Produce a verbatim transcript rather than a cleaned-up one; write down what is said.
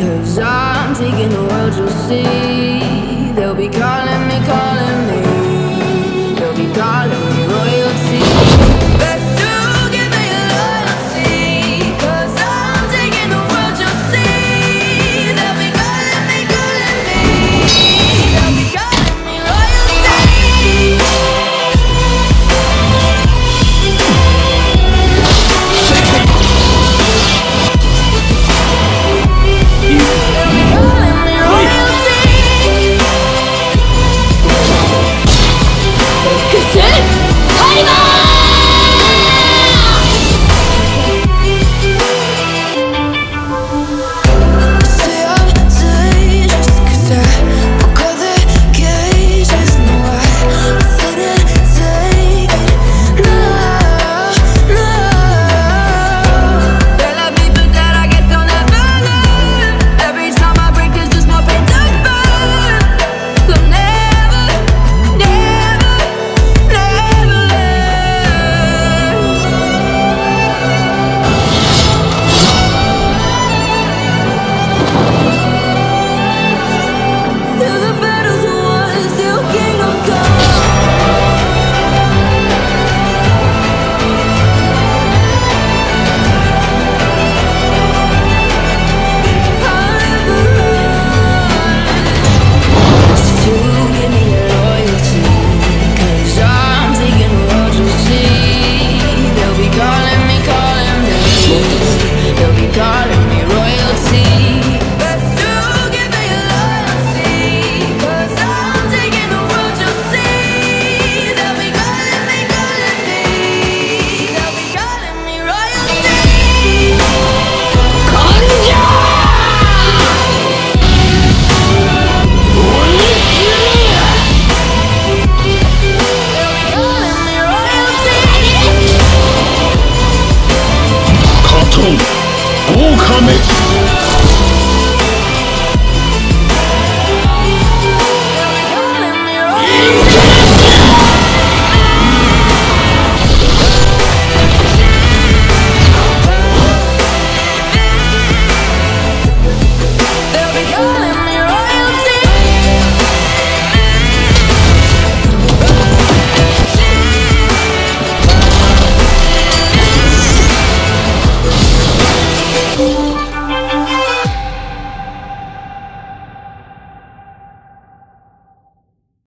'cause I'm taking the world, you'll see. They'll be calling me, calling me. They'll be calling me royalty. Best to give me your loyalty, 'cause I'm taking the world, you'll see. They'll be calling me, calling me. They'll be calling me royalty. Cartoon, 狼